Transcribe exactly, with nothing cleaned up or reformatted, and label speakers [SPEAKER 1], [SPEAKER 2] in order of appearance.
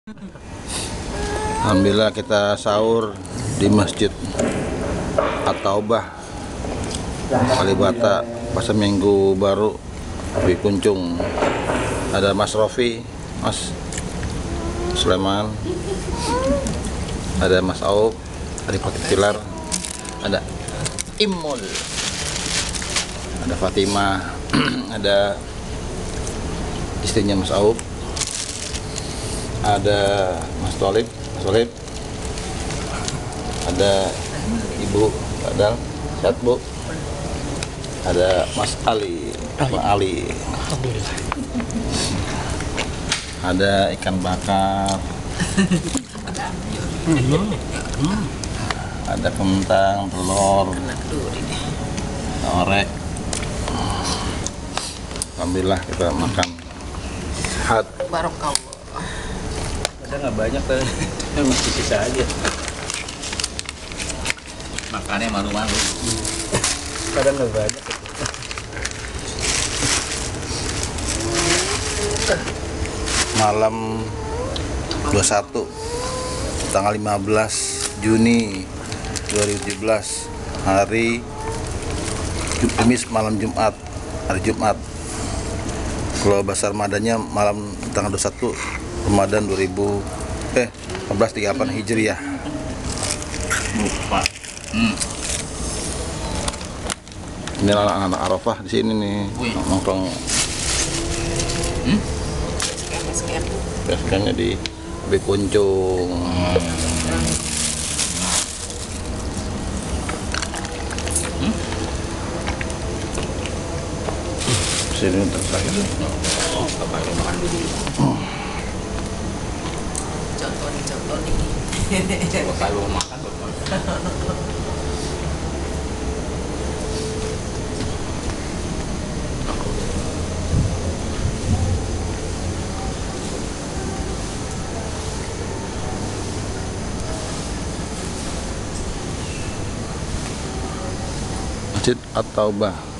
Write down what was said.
[SPEAKER 1] Alhamdulillah kita sahur di Masjid At-Taubah Kalibata pasca Minggu Baru di Kuncung. Ada Mas Rofi, Mas Sulaiman, ada Mas Aub, ada Fatih Tilar, ada Imul, ada Fatimah, ada istrinya Mas Aub, ada Mas Tolib, Mas Tolib, ada Ibu Badal, sehat Bu, ada Mas Ali, Mas Ali, ada ikan bakar, ada kentang, telur, orek. Alhamdulillah kita makan sehat.
[SPEAKER 2] Barokallah.
[SPEAKER 3] Ada nggak banyak tuh, masih sisa aja. Makannya malu-malu. Kadang nggak banyak.
[SPEAKER 1] Malam dua puluh satu tanggal lima belas Juni dua ribu tujuh belas, hari Kamis, malam Jumat, hari Jumat. Kalau bahasa Ramadannya malam tanggal dua puluh satu Ramadan dua ribu eh seribu empat ratus tiga puluh delapan Hijriah.
[SPEAKER 3] Lupa. Hmm.
[SPEAKER 1] Ini anak-anak Arafah di sini nih, nongkrong.
[SPEAKER 3] Hmm?
[SPEAKER 1] Biasanya di B Kuncung.
[SPEAKER 3] Hmm.
[SPEAKER 1] Sini untuk saya.
[SPEAKER 3] Oh, bapak itu makan dulu.
[SPEAKER 2] Contoh nih, contoh nih.
[SPEAKER 3] Bapak lu makan, bapak.
[SPEAKER 1] Masjid At-Taubah